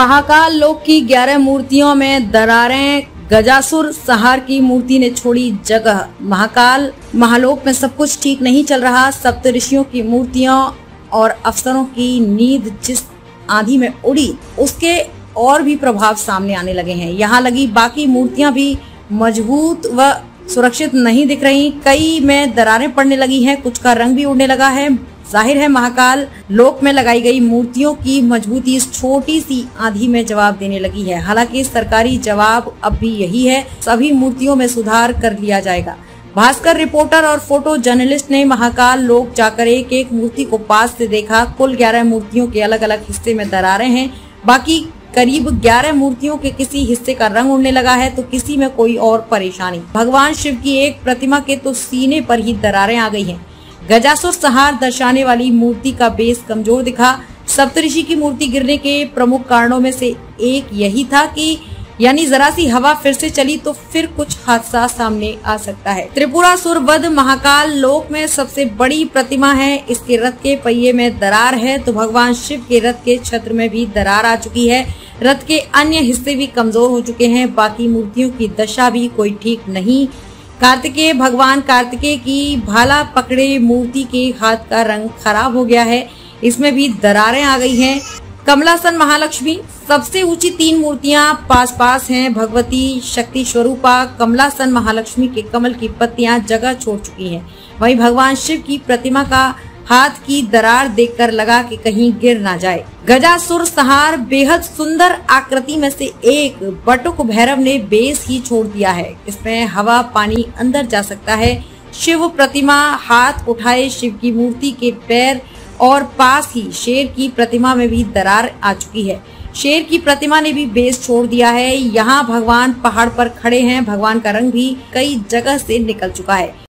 महाकाल लोक की 11 मूर्तियों में दरारें, गजासुर संहार की मूर्ति ने छोड़ी जगह। महाकाल महालोक में सब कुछ ठीक नहीं चल रहा। सप्तऋषियों की मूर्तियों और अफसरों की नींद जिस आंधी में उड़ी, उसके और भी प्रभाव सामने आने लगे हैं। यहाँ लगी बाकी मूर्तियां भी मजबूत व सुरक्षित नहीं दिख रही। कई में दरारें पड़ने लगी हैं, कुछ का रंग भी उड़ने लगा है। जाहिर है महाकाल लोक में लगाई गई मूर्तियों की मजबूती इस छोटी सी आंधी में जवाब देने लगी है। हालांकि सरकारी जवाब अब भी यही है, सभी मूर्तियों में सुधार कर लिया जाएगा। भास्कर रिपोर्टर और फोटो जर्नलिस्ट ने महाकाल लोक जाकर एक एक मूर्ति को पास से देखा। कुल 11 मूर्तियों के अलग अलग हिस्से में दरारें हैं। बाकी करीब 11 मूर्तियों के किसी हिस्से का रंग उड़ने लगा है तो किसी में कोई और परेशानी। भगवान शिव की एक प्रतिमा के तो सीने पर ही दरारें आ गई हैं। गजासुर संहार दर्शाने वाली मूर्ति का बेस कमजोर दिखा। सप्तऋषि की मूर्ति गिरने के प्रमुख कारणों में से एक यही था कि यानी जरा सी हवा फिर से चली तो फिर कुछ हादसा सामने आ सकता है। त्रिपुरासुर वध महाकाल लोक में सबसे बड़ी प्रतिमा है। इसके रथ के पहिए में दरार है तो भगवान शिव के रथ के छत्र में भी दरार आ चुकी है। रथ के अन्य हिस्से भी कमजोर हो चुके हैं। बाकी मूर्तियों की दशा भी कोई ठीक नहीं। कार्तिकेय भगवान कार्तिकेय की भाला पकड़े मूर्ति के हाथ का रंग खराब हो गया है, इसमें भी दरारें आ गई हैं। कमलासन महालक्ष्मी सबसे ऊंची 3 मूर्तियां पास पास हैं। भगवती शक्ति स्वरूपा कमलासन महालक्ष्मी के कमल की पत्तियां जगह छोड़ चुकी हैं। वहीं भगवान शिव की प्रतिमा का हाथ की दरार देखकर लगा कि कहीं गिर ना जाए। गजासुर संहार बेहद सुंदर आकृति में से एक बटुक भैरव ने बेस ही छोड़ दिया है। इसमें हवा पानी अंदर जा सकता है। शिव प्रतिमा हाथ उठाए शिव की मूर्ति के पैर और पास ही शेर की प्रतिमा में भी दरार आ चुकी है। शेर की प्रतिमा ने भी बेस छोड़ दिया है। यहाँ भगवान पहाड़ पर खड़े हैं। भगवान का रंग भी कई जगह से निकल चुका है।